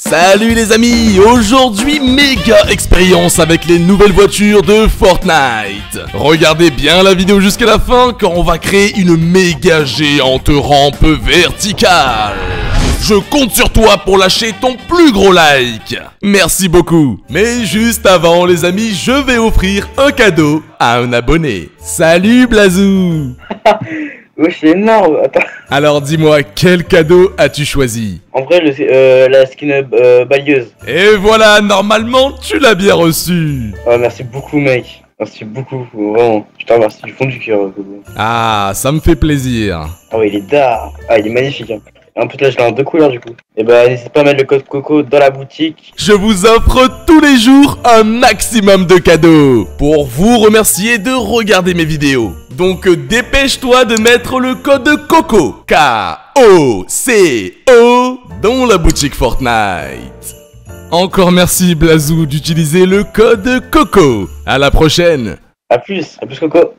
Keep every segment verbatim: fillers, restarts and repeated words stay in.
Salut les amis, aujourd'hui méga expérience avec les nouvelles voitures de Fortnite. Regardez bien la vidéo jusqu'à la fin car on va créer une méga géante rampe verticale. Je compte sur toi pour lâcher ton plus gros like. Merci beaucoup. Mais juste avant les amis, je vais offrir un cadeau à un abonné. Salut Blazou. Ouais, c'est énorme, attends. Alors dis-moi, quel cadeau as-tu choisi? En vrai, le, euh, la skin euh, balieuse. Et voilà, normalement, tu l'as bien reçu. Oh, merci beaucoup, mec. Merci beaucoup, vraiment. Je te remercie du fond du cœur. Ah, ça me fait plaisir. Ah ouais, il est d'art. Ah, il est magnifique. Hein. En plus, là, je l'ai en deux couleurs, du coup. Et bah, n'hésite pas à mettre le code Coco dans la boutique. Je vous offre tous les jours un maximum de cadeaux pour vous remercier de regarder mes vidéos. Donc, dépêche-toi de mettre le code Coco, K O C O, dans la boutique Fortnite. Encore merci Blazou d'utiliser le code Coco. À la prochaine. A plus, à plus Coco.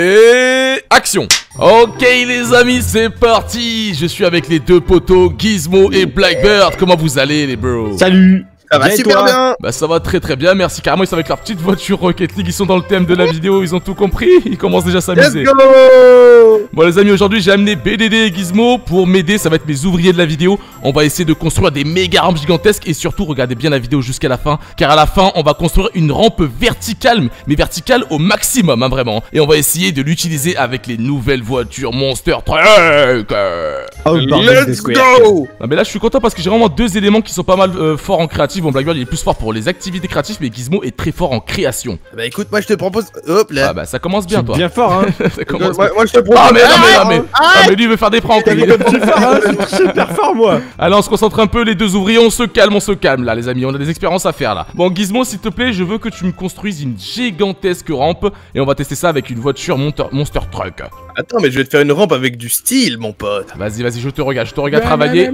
Et action. Ok les amis, c'est parti. Je suis avec les deux potos Gizmo et Blackbird. Comment vous allez les bros? Salut. Ça va super bien. Bah ça va très très bien, merci. Carrément ils sont avec leur petite voiture Rocket League. Ils sont dans le thème de la vidéo, ils ont tout compris. Ils commencent déjà à s'amuser. Let's go. Bon les amis, aujourd'hui j'ai amené B D D et Gizmo pour m'aider. Ça va être mes ouvriers de la vidéo. On va essayer de construire des méga rampes gigantesques. Et surtout regardez bien la vidéo jusqu'à la fin, car à la fin on va construire une rampe verticale, mais verticale au maximum hein, vraiment. Et on va essayer de l'utiliser avec les nouvelles voitures Monster Truck. Oh, Let's go. Non mais là je suis content parce que j'ai vraiment deux éléments qui sont pas mal euh, forts en créatif. Bon Blackbird il est plus fort pour les activités créatives, mais Gizmo est très fort en création. Bah écoute, moi je te propose. Hop là. Ah bah ça commence bien toi. Bien fort hein. Ça commence moi, bien. moi je te propose. Ah mais non mais, non, mais, Ah, ah, mais lui il veut faire des pranks. T'as vu comme tu es fort hein. C'est super fort moi. Allez on se concentre un peu les deux ouvriers, on se calme, on se calme là les amis, on a des expériences à faire là. Bon Gizmo s'il te plaît, je veux que tu me construises une gigantesque rampe et on va tester ça avec une voiture Monster, Monster Truck. Attends, mais je vais te faire une rampe avec du style, mon pote. Vas-y vas-y je te regarde, je te regarde travailler.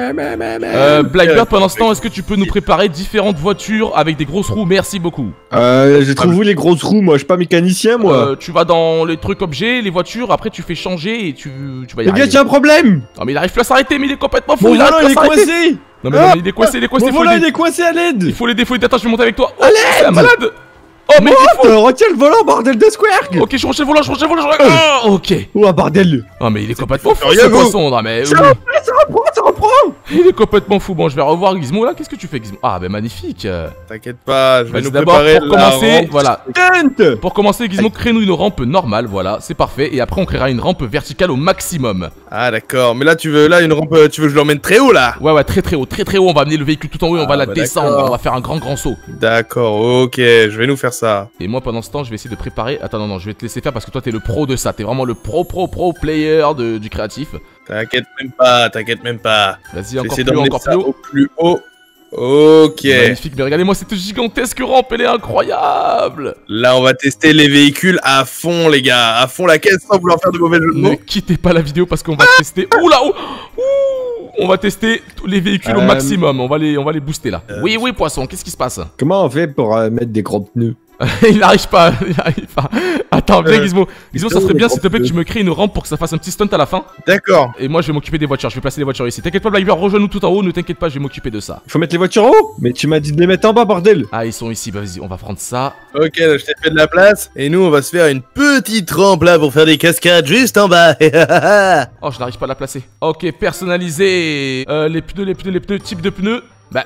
Euh, Blackbird pendant ce temps, est-ce que tu peux nous préparer différentes voitures avec des grosses roues? Merci beaucoup. Euh, j'ai trouvé où les grosses roues moi, je suis pas mécanicien moi. Euh, tu vas dans les trucs objets, les voitures, après tu fais changer et tu, tu vas y Les gars, arriver. t'as un problème. Non mais il arrive plus à s'arrêter, mais il est complètement fou. Mon il arrive volant plus il à est s'arrêter. coincé. Non mais, non, mais il est coincé, il est coincé, Mon faut volant l'aider. il est coincé à l'aide. Il faut l'aider, faut l'aider. Attends, je vais monter avec toi. Oh, À c'est un l'aide. malade. Oh mais il faut. Euh, Retiens le volant, bordel de square. Ok, je range le volant, je range le volant, je range. Oh, ok. Oh un bordel. Non mais il est complètement fou rien, ce vous. poisson. Non mais Ça euh, reprend, ça reprend, ça reprend. il est complètement fou. Bon, je vais revoir Gizmo là. Qu'est-ce que tu fais Gizmo? Ah bah magnifique. T'inquiète pas, je vais Vas-y, nous d'abord préparer pour la commencer, rampe. voilà. Stunt. Pour commencer, Gizmo, crée-nous une rampe normale, voilà, c'est parfait. Et après, on créera une rampe verticale au maximum. Ah d'accord, mais là tu veux là une rampe, tu veux que je l'emmène très haut là? Ouais, ouais, très très haut, très très haut. On va amener le véhicule tout en haut et on va Ah, la bah, descendre. d'accord. On va faire un grand grand saut. D'accord, ok, je vais nous faire ça. Et moi, pendant ce temps, je vais essayer de préparer. Attends, non, non, je vais te laisser faire parce que toi, t'es le pro de ça. T'es vraiment le pro pro pro player de, du créatif. T'inquiète même pas, t'inquiète même pas. Vas-y, Je vais encore essayer plus haut, d'emmener encore ça plus haut. au plus haut. Ok. Magnifique, mais regardez-moi cette gigantesque rampe, elle est incroyable. Là on va tester les véhicules à fond les gars, à fond la caisse sans vouloir faire de mauvais jeux de Ne mots. quittez pas la vidéo parce qu'on va tester. Oula, ouh, ouh, on va tester tous les véhicules au Euh, maximum. On va les, on va les booster là. Euh, Oui, oui, poisson. Qu'est-ce qui se passe? Comment on fait pour euh, mettre des gros pneus? Il n'arrive pas, il n'arrive pas. Attends, viens Euh, Gizmo. Gizmo, ça putain, serait bien les s'il te plaît que gros tu me crées une rampe pour que ça fasse un petit stunt à la fin. D'accord. Et moi je vais m'occuper des voitures, je vais placer les voitures ici. T'inquiète pas Blackbird, rejoins-nous tout en haut, ne t'inquiète pas, je vais m'occuper de ça. Il faut mettre les voitures en haut. Mais tu m'as dit de les mettre en bas, bordel. Ah, ils sont ici, bah vas-y, on va prendre ça. Ok, là, je t'ai fait de la place. Et nous on va se faire une petite rampe là pour faire des cascades juste en bas. Oh, je n'arrive pas à la placer. Ok, personnalisé. Euh, les pneus, les pneus, les pneus, type de pneus. Bah.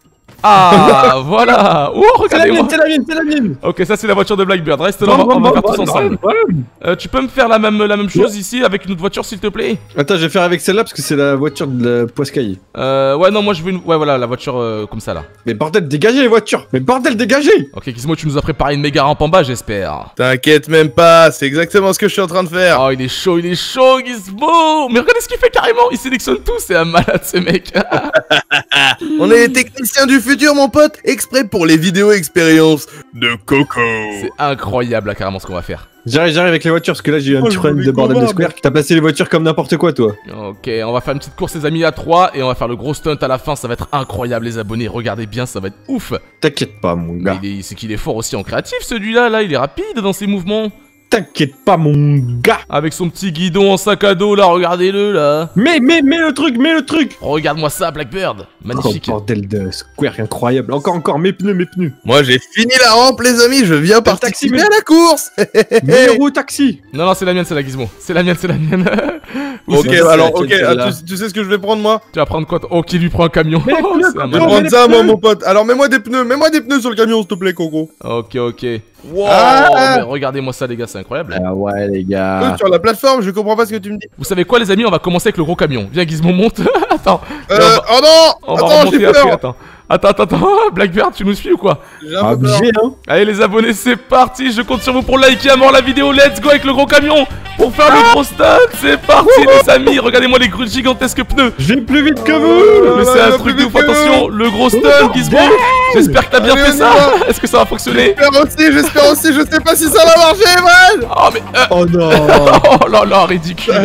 Ah, voilà. Oh, C'est la regardez-moi. mienne, c'est la mienne, c'est la mienne. Ok, ça c'est la voiture de Blackbird. Reste là, on va, on va faire tous ensemble. Euh, tu peux me faire la même, la même chose ici avec une autre voiture s'il te plaît? Attends, je vais faire avec celle-là parce que c'est la voiture de la Poiscaille. Euh, ouais, non, moi je veux une. Ouais, voilà, la voiture euh, comme ça là. Mais bordel, dégagez les voitures. Mais bordel, dégagez. Ok, Gizmo, tu nous as préparé une méga rampe en bas, j'espère. T'inquiète même pas, c'est exactement ce que je suis en train de faire. Oh, il est chaud, il est chaud, Gizmo. Mais regardez ce qu'il fait carrément. Il sélectionne tout, c'est un malade ce mec. On est les techniciens du futur mon pote, exprès pour les vidéos expériences de Coco. C'est incroyable là, carrément ce qu'on va faire. J'arrive, j'arrive avec les voitures parce que là j'ai eu un Oh, petit le problème mauvais de bordel de combat, square. T'as placé les voitures comme n'importe quoi, toi. Ok, on va faire une petite course les amis à trois et on va faire le gros stunt à la fin, ça va être incroyable les abonnés, regardez bien, ça va être ouf. T'inquiète pas, mon Mais gars. il est- c'est qu'il est fort aussi en créatif celui-là, là, il est rapide dans ses mouvements. T'inquiète pas, mon gars. Avec son petit guidon en sac à dos, là, regardez-le, là. Mais, mais, mais le truc, mais le truc. Regarde-moi ça, Blackbird. Magnifique. Oh, bordel de square incroyable. Encore, encore, mes pneus, mes pneus. Moi, j'ai fini la rampe, les amis. Je viens participer taxi, à la course. Meilleur au taxi. Non, non, c'est la mienne, c'est la Gizmo. C'est la mienne, c'est la mienne. Ou Ok, c'est- c'est alors, laquelle, ok. ah, celle-là tu, tu sais ce que je vais prendre, moi? Tu vas prendre quoi toi? Oh, qui lui prend un camion. Mais les Oh, pneus, c'est un non, Je vais malade. mais prendre les ça, moi, pneus. mon pote. Alors, mets-moi des pneus. Mets-moi des pneus sur le camion, s'il te plaît, Coco. Ok, ok. Wow, Ah. mais regardez-moi ça, les gars, c'est incroyable. Ah ouais, les Euh, gars. Sur la plateforme, je comprends pas ce que tu me dis. Vous savez quoi, les amis? On va commencer avec le gros camion. Viens, Gizmo, monte. Attends. Euh, Là, oh non! on va, on va Attends, remonter j'ai après. peur. Attends. Attends, attends, attends. Blackbird, tu nous suis ou quoi? J'ai un peu peur. Abusé, hein. Allez, les abonnés, c'est parti. Je compte sur vous pour liker à mort la vidéo. Let's go avec le gros camion pour faire le gros stunt. C'est parti, les amis. Regardez-moi les gros gigantesques pneus. Je vais plus vite que Oh. vous. Mais c'est là un là, truc plus de ouf. vite que Attention, le gros stunt, Gizmo. J'espère que t'as bien Allez, fait on y ça. va. Est-ce que ça va fonctionner? J'espère aussi, j'espère aussi. Je sais pas si ça va marcher, Evan. Oh, mais. euh, Oh non. Oh là là, ridicule.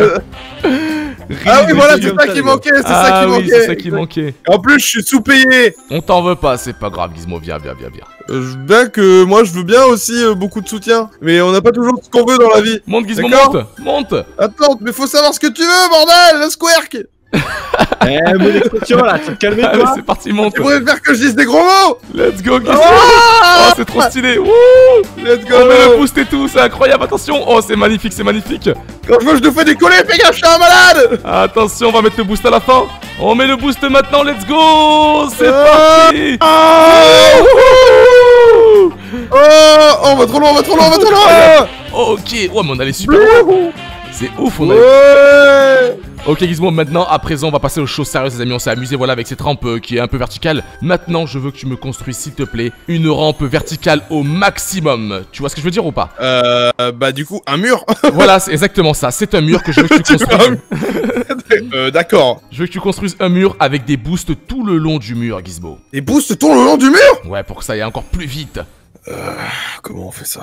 Ah oui, voilà, c'est comme ça ça, qui les gars. manquait. C'est Ah ça qui oui, manquait. c'est ça qui manquait. En plus, je suis sous-payé. On t'en veut pas, c'est pas grave, Gizmo. Viens, viens, viens, viens. Euh, je- bien que moi, je veux bien aussi euh, beaucoup de soutien. Mais on n'a pas toujours ce qu'on veut dans la vie. Monte, Gizmo, D'accord. monte. Monte. Attends, mais faut savoir ce que tu veux, bordel, le squirk. Eh, mon expression là, tu te calmes Allez, toi. c'est parti, monte. Tu préfères que je dise des gros mots. Let's go, Gizmo. Ah Oh, c'est trop stylé. Wouh. Let's go. On met le boost et tout, c'est incroyable. Attention. Oh, c'est magnifique, c'est magnifique. Quand je veux, je te fais décoller, fais gaffe, je suis un malade. Attention, on va mettre le boost à la fin. On met le boost maintenant, let's go. C'est Ah. parti. Ah Wouhou. Oh, oh, on va trop loin, on va trop loin, on va trop loin. Ok, ouais, mais on allait super loin. C'est ouf, on a... Ouais. Ok Gizmo, maintenant, à présent, on va passer aux choses sérieuses les amis, on s'est amusé voilà avec cette rampe euh, qui est un peu verticale. Maintenant, je veux que tu me construises s'il te plaît une rampe verticale au maximum. Tu vois ce que je veux dire ou pas? Euh, bah du coup, un mur. Voilà, c'est exactement ça, c'est un mur que je veux que tu construises. euh, d'accord. Je veux que tu construises un mur avec des boosts tout le long du mur Gizmo. Et boost tourne le long du mur. Ouais, pour que ça aille encore plus vite. Comment on fait ça?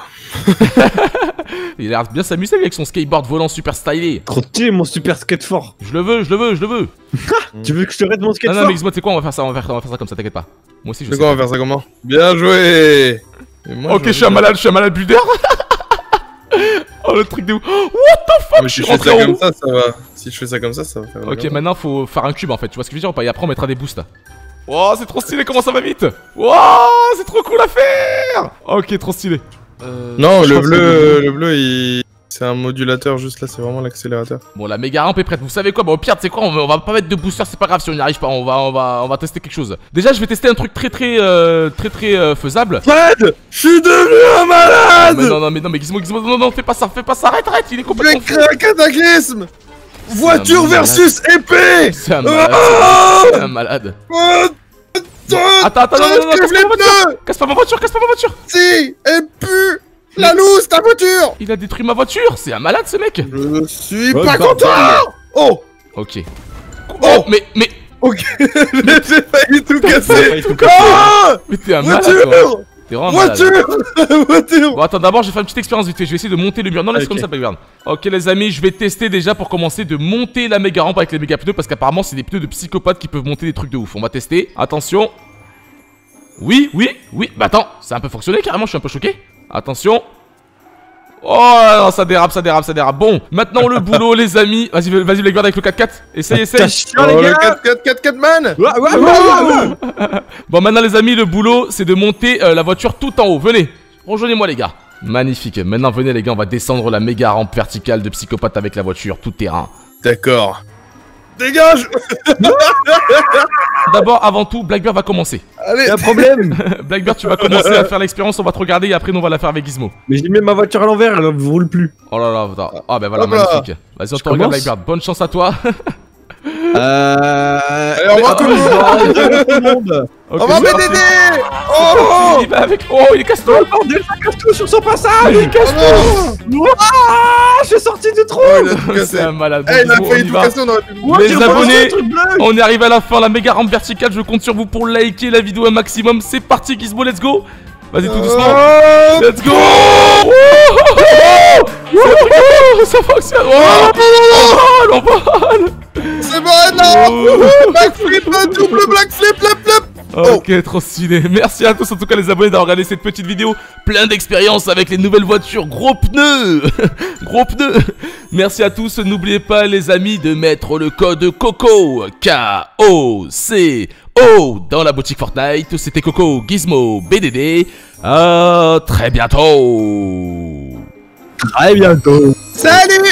Il a l'air de bien s'amuser avec son skateboard volant super stylé. Trop stylé mon super skate fort. Je le veux, je le veux, je le veux. Tu veux que je te raide mon skate Non, non, fort mais Gizmo, tu sais quoi, on va faire ça, on va faire, on va faire ça comme ça, t'inquiète pas. Moi aussi, je C'est sais. quoi, on va faire ça comment? Bien joué. Et moi, Ok, je suis un malade, je suis un malade builder. Oh, le truc de ouf. Oh, what the fuck, Mais je si suis je fais rentré ça en comme haut. ça, ça va. Si je fais ça comme ça, ça va faire. Ok, maintenant faut faire un cube en fait, tu vois ce que je veux dire ou pas? Et après on mettra des boosts. Oh, c'est trop stylé, comment ça va vite. Oh, c'est trop cool à faire. Ok, trop stylé. Euh, Non, Je le crois que bleu, le bleu, il. C'est un modulateur juste là, c'est vraiment l'accélérateur. Bon, la méga rampe est prête. Vous savez quoi? Bon, au pire, tu sais quoi? On va, on va pas mettre de booster, c'est pas grave si on n'y arrive pas. On va, on va, on va tester quelque chose. Déjà, je vais tester un truc très, très, euh, très, très euh, faisable. Fred, je suis devenu un malade. Mais non, non, mais non, mais Gizmo, Gizmo, non, non, fais pas ça, fais pas ça, arrête, arrête, il est Je vais complètement fou. créer un cataclysme. Voiture malade. versus épée. C'est un malade. Ah C'est un malade. Oh, Attends, attends, non, non, non, casse pas les ma voiture. pneus. Casse pas ma voiture, casse pas ma voiture. Si, elle pue. La loose, ta voiture. Il a détruit ma voiture. C'est un malade, ce mec. Je suis Oh, pas bordel. content. Oh, Ok. Oh, mais, mais, ok, j'ai failli tout casser. failli tout casser. Ah, mais t'es un malade, toi. voiture, T'es vraiment un malade. voiture, voiture. Bon, attends, d'abord, je vais faire une petite expérience vite fait. Je vais essayer de monter le mur. Non, laisse Ok. comme ça, Blackbird. Ok, les amis, je vais tester déjà pour commencer de monter la méga rampe avec les méga pneus parce qu'apparemment, c'est des pneus de psychopathes qui peuvent monter des trucs de ouf. On va tester. Attention. Oui, oui, oui. Bah, attends, ça a un peu fonctionné carrément. Je suis un peu choqué. Attention. Oh non, ça dérape, ça dérape, ça dérape. Bon, maintenant le boulot, les amis. Vas-y, vas-y, Blackbird avec le quatre quatre. Essaye, essaye. Attention Oh, les le gars. quatre quatre quatre quatre man. Ouais, ouais, ouais, ouais, ouais. Bon, maintenant, les amis, le boulot, c'est de monter euh, la voiture tout en haut. Venez, rejoignez-moi, les gars. Magnifique. Maintenant, venez, les gars, on va descendre la méga rampe verticale de psychopathe avec la voiture tout terrain. D'accord. Dégage. D'abord, avant tout, Blackbird va commencer. Allez. Y'a un problème. Blackbird, tu vas commencer à faire l'expérience. On va te regarder et après, nous, on va la faire avec Gizmo. Mais j'ai mis ma voiture à l'envers, elle ne roule plus. Oh là là, attends. Ah, ben voilà, Hop là. magnifique. Vas-y, on Je te regarde, commence. Blackbird. Bonne chance à toi. Euh. Allez, au revoir tout le monde. Tout le monde. Ok, Au revoir c'est mes parti. dédés. Oh, Oh. il va avec. Oh, il est casse-tout. Oh bordel, ça casse tout sur son passage. Il casse Oh Ah, je suis sorti du trou. non. Il a tout C'est cassé. un malade. Bon, Eh, il a Gizmo, on failli y tout va. casser, on aurait pu. Ouais, Les j'ai reposé abonnés. le truc bleu. On est arrivé à la fin, la méga rampe verticale. Je compte sur vous pour liker la vidéo un maximum. C'est parti, Gizmo, let's go. Vas-y, tout doucement. Oh. Let's go. Oh, oh, ça fonctionne. Oh, on vole, on vole. C'est bon, non. Backflip, double backflip, flip, flip. Ok, trop stylé. Merci à tous en tout cas les abonnés d'avoir regardé cette petite vidéo. Plein d'expériences avec les nouvelles voitures. Gros pneus. Gros pneus. Merci à tous. N'oubliez pas les amis de mettre le code COCO. K O C O dans la boutique Fortnite. C'était Coco Gizmo B D D. À très bientôt. Très bientôt. Salut!